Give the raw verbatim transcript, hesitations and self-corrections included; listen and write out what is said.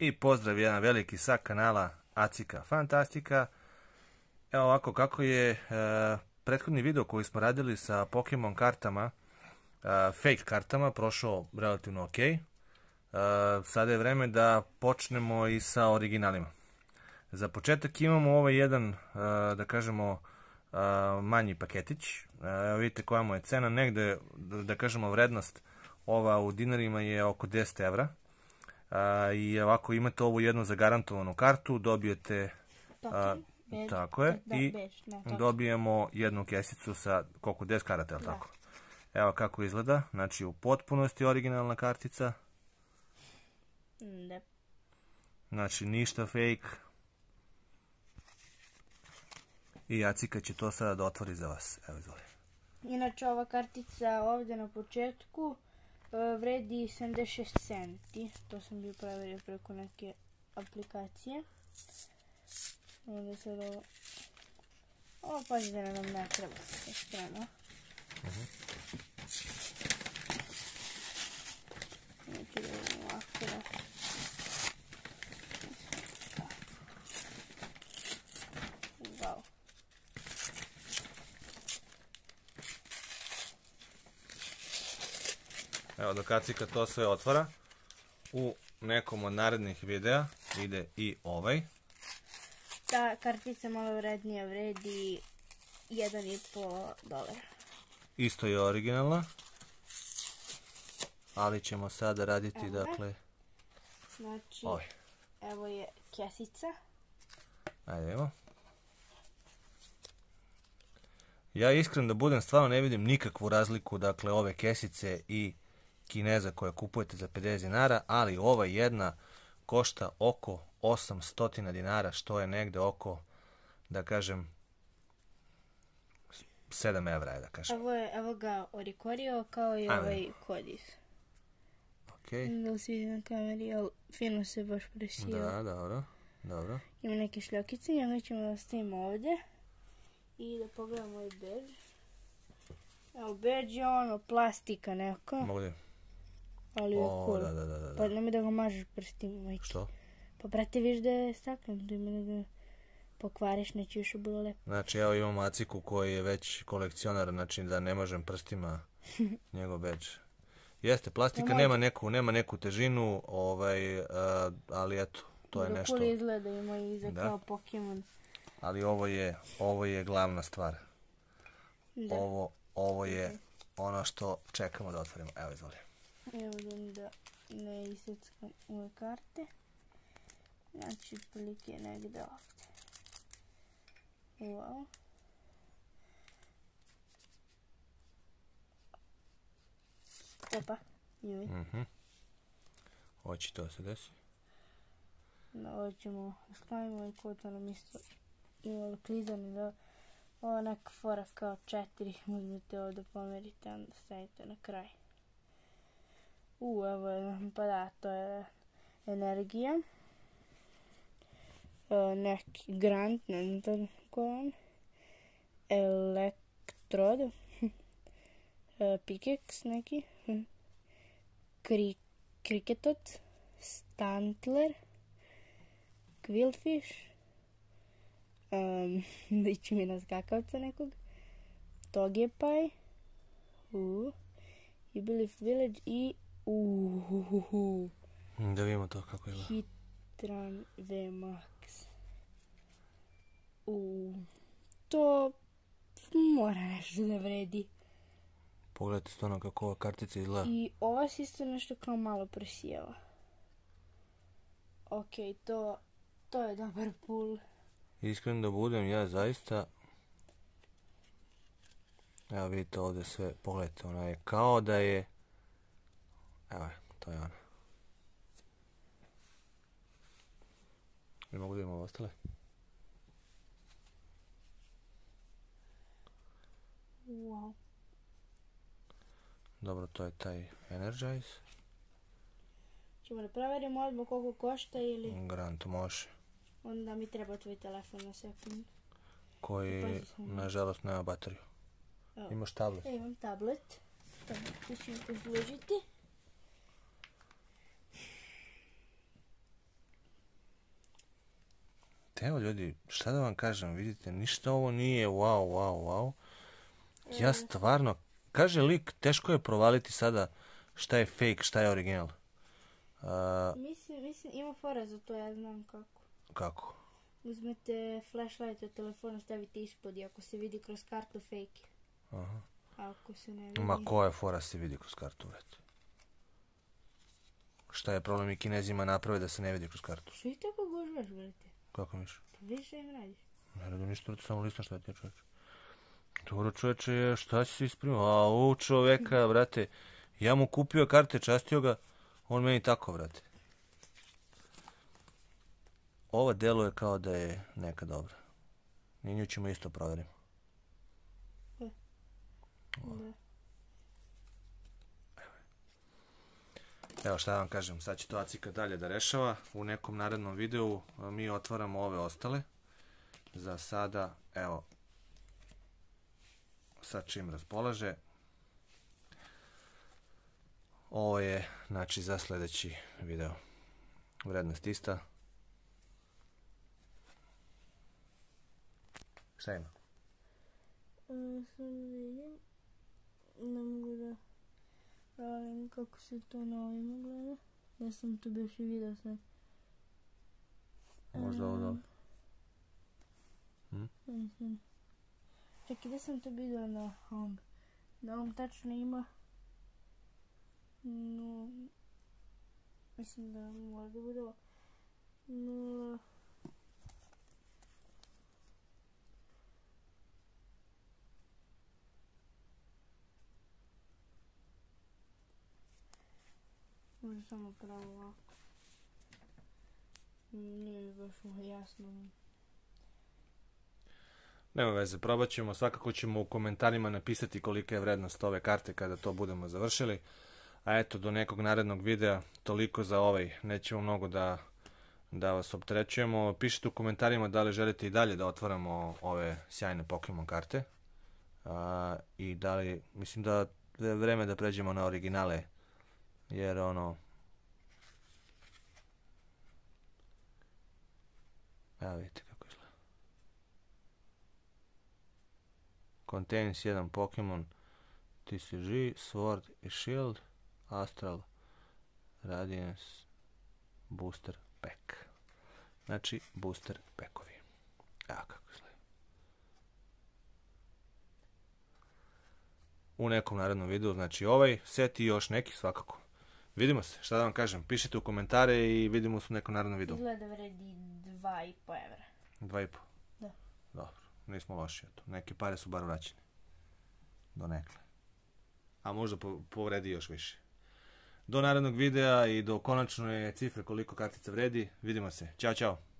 I pozdrav, jedan veliki sa kanala Acika Fantastika. Evo ovako kako je e, prethodni video koji smo radili sa Pokemon kartama, e, fake kartama, prošao relativno ok. E, sada je vreme da počnemo i sa originalima. Za početak imamo ovaj jedan, e, da kažemo, e, manji paketić. Evo vidite koja mu je cena, negde, da kažemo, vrednost ova u dinarima je oko deset evra. A, i ovako imate ovu jednu zagarantovanu kartu, dobijete a, tako je, i dobijemo jednu kesicu sa koliko, deset karata, je li tako? Evo kako izgleda, znači u potpunosti originalna kartica. Ne. Znači ništa fake. I Acika će to sada da otvori za vas, evo izvoli. Inače ova kartica ovdje na početku vredi sedamdeset šest centi, to sam bio provjerio preko neke aplikacije. Ovdje sad ovo... Ovo pazite da nam ne treba sa strana. Znači da imamo ovako da... Wow. Evo dok Acika to sve otvara, u nekom od narednih videa ide i ovaj. Ta kartica malo vrednija, vredi jedan i po dolara. Isto je originalna, ali ćemo sada raditi, dakle, znači, ovaj. Evo je kesica. Ajde, evo. Ja iskren da budem, stvarno ne vidim nikakvu razliku, dakle, ove kesice i Kineza koje kupujete za pedeset dinara, ali ova jedna košta oko osamsto dinara, što je negde oko, da kažem, sedam evra, da kažem. Evo, je, evo ga orikorio kao i ovaj kodis. Ok. Da se vidi na kameri, ali fino se baš presio. Da, dobro, dobro. Ima neke šljokice, njega ćemo da stavimo ovdje. I da pogledamo ovaj badge. Evo, badge je ono plastika neka. Mogu da... Ali je cool. Da, da, da, da. Pa nemoj da ga mažeš prstima, majke. Što? Pa brate, viš da je staklen, da ima da ga pokvariš, neće još bilo lepo. Znači, evo imamo Aciku koji je već kolekcionar, znači da ne možem prstima njegov badge. Jeste, plastika nema neku, nema neku težinu, ovaj, a, ali eto, to je nešto. Cool izgleda, ima iza kao Pokemon. Ali ovo je, ovo je glavna stvar. Ovo, ovo je ono što čekamo da otvorimo. Evo, izvoli. Evo da ne iseckam ove karte. Znači, prilike je negdje ovdje. Wow. Opa, juj. Mhm. Hoće to se desi. No, ovo ćemo sklanimo i kod nam isto imalo klizani da ovo neka fora kao četiri, uzmete ovdje pomerite, onda stavite na kraj. U, evo je, pa da, to je energija. E, neki grant, ne znam ko je on. Elektrod. e, Pickaxe neki. Kri, Kriketot. Stantler. Quillfish. Um, Liči mi na skakavca nekog. Togepi. U. Jubileef Village i Uuuuhu. Da vidimo to kako je. Hitran V Max. Uuu. To mora nešto da vredi. Pogledajte stvarno kako ova kartica izgleda. I ova se isto nešto kao malo presijela. Ok, to, to je dobar pull. Iskren da budem, ja zaista... Evo vidite ovdje sve, pogledajte, ona je kao da je... Evo, to je ona. Ne mogu da imamo ostale? Wow. Dobro, to je taj Energize. Ćemo da provjerimo odmah koliko košta ili... Grant može. Onda mi treba tvoj telefon na sekund. Koji, nažalost, nema bateriju. Evo. Imaš tablet? E, imam tablet. Tablet ću mi poslužiti. Evo ljudi, šta da vam kažem, vidite, ništa ovo nije wow, wow, wow. Ja stvarno, kaže lik, teško je provaliti sada šta je fake, šta je original. Uh, Mislim, mislim, ima fora za to, ja znam kako. kako? Uzmete flashlight od telefona, stavite ispod i ako se vidi kroz kartu, fake. Aha. A ako se ne vidi... Ma koja fora se vidi kroz kartu, vrati? Šta je problem i Kinezima naprave da se ne vidi kroz kartu? Što i tako gužvaš, brate? Kako miš? Pa vidiš šta im radiš? Ne radim ništa, vrati, samo listam šta ti je čoveče. Dobro čoveče je, šta si se isprimio? A u čoveka, vrate, ja mu kupio karte, častio ga, on meni tako, vrate. Ovo deluje kao da je neka dobra. I nju ćemo isto provjerimo. Da. Da. Evo šta vam kažem, sad će to Acika dalje da rešava. U nekom narednom videu mi otvaramo ove ostale. Za sada, evo, sad čim raspolaže. Ovo je, znači, za sljedeći video. Vrednost ista. Šta ima? A, sam vidim. Ne mogu da pravim kako se to na ovima gleda. Ja sam to još i vidio sad. Možda ovo dobro. Mislim. Čekaj, da sam to vidio na ovom. Na ovom tačno ima. No, mislim da mora da bude ovo. Nula. Može samo pravo ovako. Nije mi baš jasno. Nema veze, probat ćemo, svakako ćemo u komentarima napisati kolika je vrednost ove karte kada to budemo završili. A eto, do nekog narednog videa, toliko za ovaj, nećemo mnogo da, da vas opterećujemo. Pišite u komentarima da li želite i dalje da otvaramo ove sjajne Pokemon karte. A, I da li, mislim da je vreme da pređemo na originale, jer ono... Evo vidite kako izgleda. Contains jedan Pokemon T C G, Sword i Shield, Astral, Radiance, Booster Pack. Znači, Booster Packovi. Evo kako izgleda. U nekom narednom videu, znači ovaj set i još neki svakako. Vidimo se, šta da vam kažem, pišite u komentare i vidimo se u nekom narednom videu. Izgleda vredi dva i po evra. Dva i po? Da. Dobro, nismo loši, eto. Neke pare su bar vraćene. Donekle. A možda po, povredi još više. Do narednog videa i do konačne cifre koliko kartica vredi, vidimo se. Ćao, ćao.